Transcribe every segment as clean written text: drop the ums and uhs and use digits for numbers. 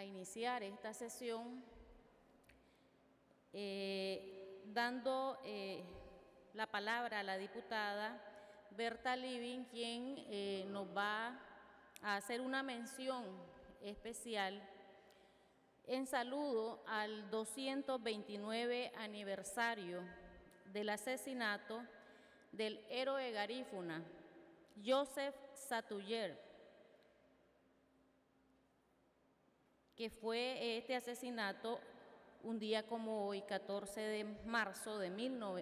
a iniciar esta sesión dando la palabra a la diputada Berta Living, quien nos va a hacer una mención especial en saludo al 229 aniversario del asesinato del héroe garífuna Joseph Satuyer, que fue este asesinato un día como hoy, 14 de marzo de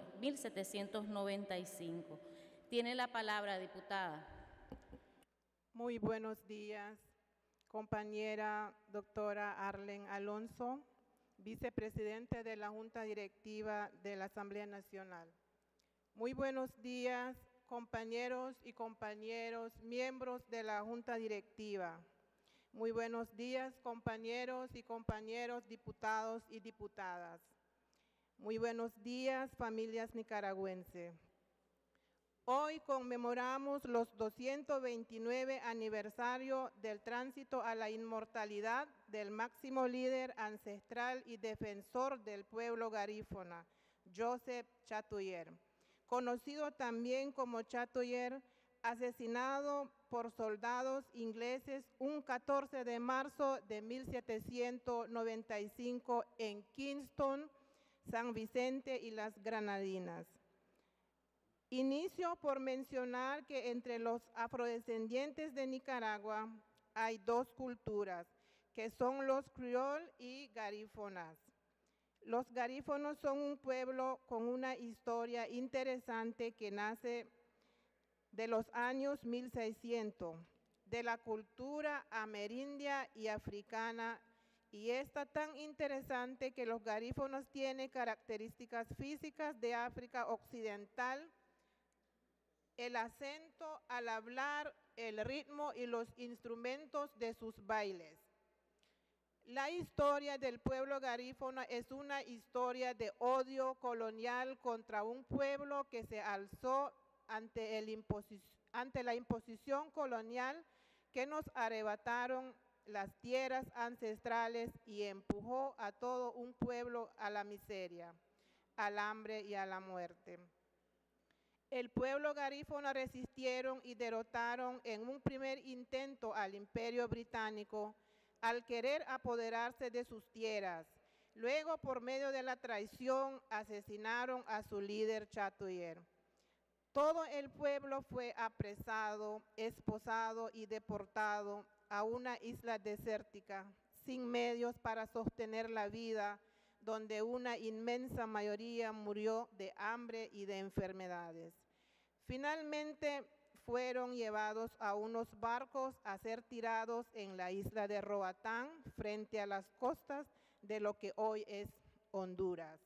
1795. Tiene la palabra, diputada. Muy buenos días, compañera doctora Arlen Alonso, vicepresidente de la Junta Directiva de la Asamblea Nacional. Muy buenos días, compañeros y compañeros, miembros de la Junta Directiva. Muy buenos días, compañeros y compañeros, diputados y diputadas. Muy buenos días, familias nicaragüenses. Hoy conmemoramos los 229 aniversario del tránsito a la inmortalidad del máximo líder ancestral y defensor del pueblo garífuna, Joseph Chatouyer, conocido también como Chatouyer, asesinado por soldados ingleses un 14 de marzo de 1795 en Kingston, San Vicente y las Granadinas. Inicio por mencionar que entre los afrodescendientes de Nicaragua hay dos culturas, que son los criol y garífonas. Los garífonos son un pueblo con una historia interesante que nace de los años 1600, de la cultura amerindia y africana, y está tan interesante que los garífonos tienen características físicas de África Occidental, el acento al hablar, el ritmo y los instrumentos de sus bailes. La historia del pueblo garífono es una historia de odio colonial contra un pueblo que se alzó ante la imposición colonial que nos arrebataron las tierras ancestrales y empujó a todo un pueblo a la miseria, al hambre y a la muerte. El pueblo garífono resistieron y derrotaron en un primer intento al Imperio Británico al querer apoderarse de sus tierras. Luego, por medio de la traición, asesinaron a su líder Chatouyer. Todo el pueblo fue apresado, esposado y deportado a una isla desértica, sin medios para sostener la vida, donde una inmensa mayoría murió de hambre y de enfermedades. Finalmente fueron llevados a unos barcos a ser tirados en la isla de Roatán, frente a las costas de lo que hoy es Honduras.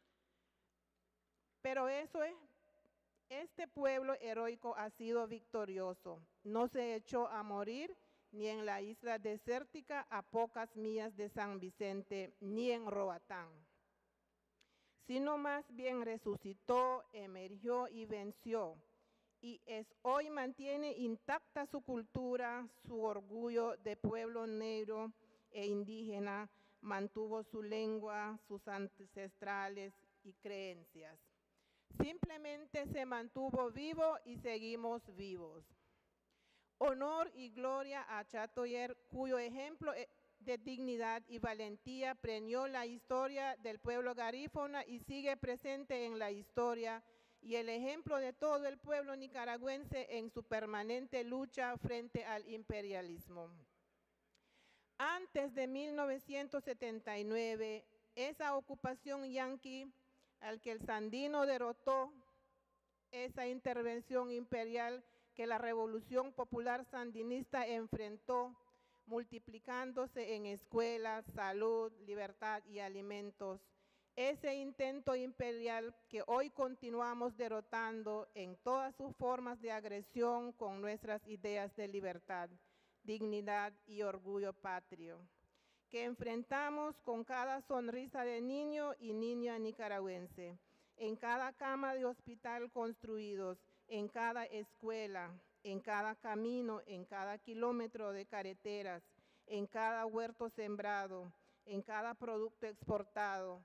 Pero este pueblo heroico ha sido victorioso, no se echó a morir ni en la isla desértica a pocas millas de San Vicente, ni en Roatán, sino más bien resucitó, emergió y venció, y hoy mantiene intacta su cultura, su orgullo de pueblo negro e indígena, mantuvo su lengua, sus ancestrales y creencias. Simplemente se mantuvo vivo y seguimos vivos. Honor y gloria a Chatouyer, cuyo ejemplo de dignidad y valentía preñó la historia del pueblo garífono y sigue presente en la historia, y el ejemplo de todo el pueblo nicaragüense en su permanente lucha frente al imperialismo. Antes de 1979, esa ocupación yanqui al que el Sandino derrotó, esa intervención imperial que la Revolución Popular Sandinista enfrentó, multiplicándose en escuelas, salud, libertad y alimentos. Ese intento imperial que hoy continuamos derrotando en todas sus formas de agresión con nuestras ideas de libertad, dignidad y orgullo patrio, que enfrentamos con cada sonrisa de niño y niña nicaragüense, en cada cama de hospital construidos, en cada escuela, en cada camino, en cada kilómetro de carreteras, en cada huerto sembrado, en cada producto exportado,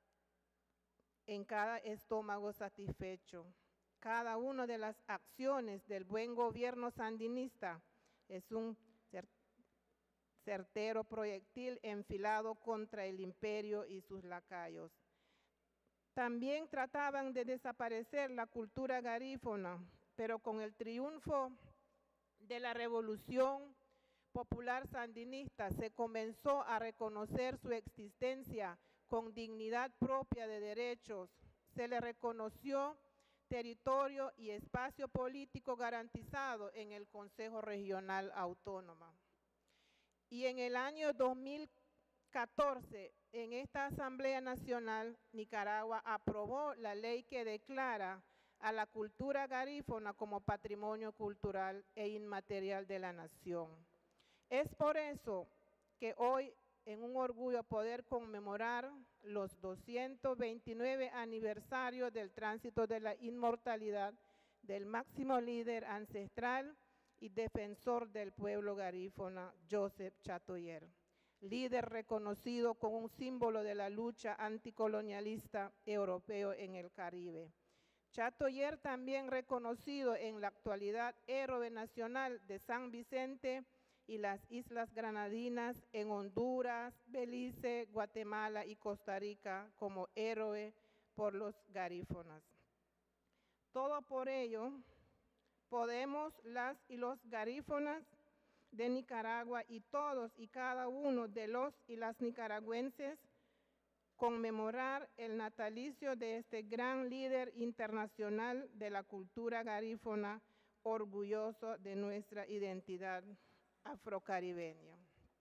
en cada estómago satisfecho. Cada una de las acciones del buen gobierno sandinista es un certero proyectil enfilado contra el imperio y sus lacayos. También trataban de desaparecer la cultura garífuna, pero con el triunfo de la Revolución Popular Sandinista se comenzó a reconocer su existencia con dignidad propia de derechos. Se le reconoció territorio y espacio político garantizado en el Consejo Regional Autónomo. Y en el año 2014, en esta Asamblea Nacional, Nicaragua aprobó la ley que declara a la cultura garífuna como patrimonio cultural e inmaterial de la nación. Es por eso que hoy, en un orgullo poder conmemorar los 229 aniversarios del tránsito de la inmortalidad del máximo líder ancestral y defensor del pueblo garífuna, Joseph Chatoyer, líder reconocido como un símbolo de la lucha anticolonialista europeo en el Caribe. Chatoyer también reconocido en la actualidad héroe nacional de San Vicente y las Islas Granadinas en Honduras, Belice, Guatemala y Costa Rica como héroe por los garífunas. Todo por ello, podemos las y los garífunas de Nicaragua y todos y cada uno de los y las nicaragüenses conmemorar el natalicio de este gran líder internacional de la cultura garífuna, orgulloso de nuestra identidad afrocaribeña.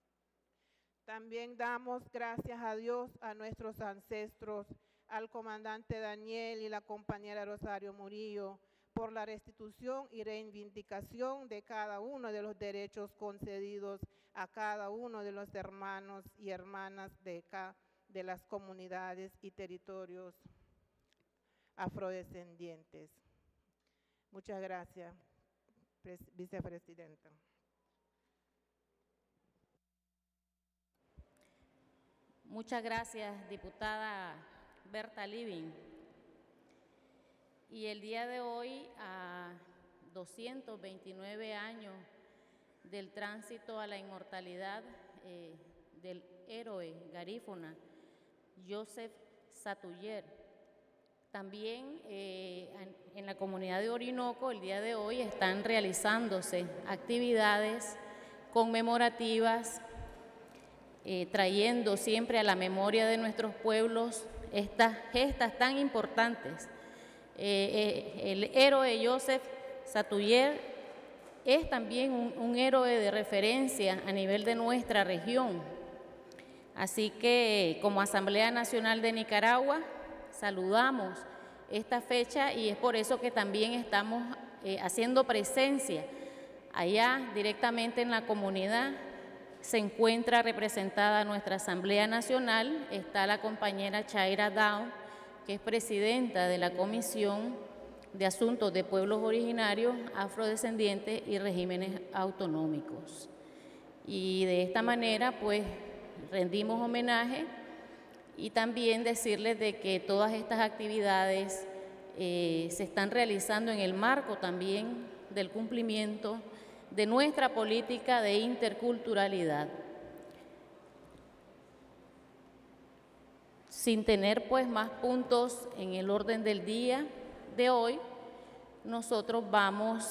También damos gracias a Dios, a nuestros ancestros, al comandante Daniel y la compañera Rosario Murillo, por la restitución y reivindicación de cada uno de los derechos concedidos a cada uno de los hermanos y hermanas de las comunidades y territorios afrodescendientes. Muchas gracias, vicepresidenta. Muchas gracias, diputada Berta Living. Y el día de hoy, a 229 años del tránsito a la inmortalidad del héroe garífuna, Joseph Chatoyer, también en la comunidad de Orinoco el día de hoy están realizándose actividades conmemorativas, trayendo siempre a la memoria de nuestros pueblos estas gestas tan importantes. El héroe Joseph Chatoyer es también un héroe de referencia a nivel de nuestra región. Así que como Asamblea Nacional de Nicaragua saludamos esta fecha y es por eso que también estamos haciendo presencia allá directamente en la comunidad. Se encuentra representada nuestra Asamblea Nacional, está la compañera Chaira Down, que es presidenta de la Comisión de Asuntos de Pueblos Originarios, Afrodescendientes y Regímenes Autonómicos. Y de esta manera, pues, rendimos homenaje y también decirles de que todas estas actividades se están realizando en el marco también del cumplimiento de nuestra política de interculturalidad. Sin tener pues más puntos en el orden del día de hoy, nosotros vamos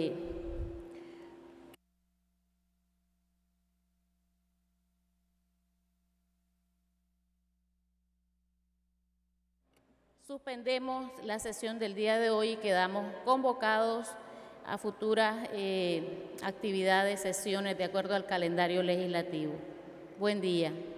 suspendemos la sesión del día de hoy y quedamos convocados a futuras actividades, sesiones de acuerdo al calendario legislativo. Buen día.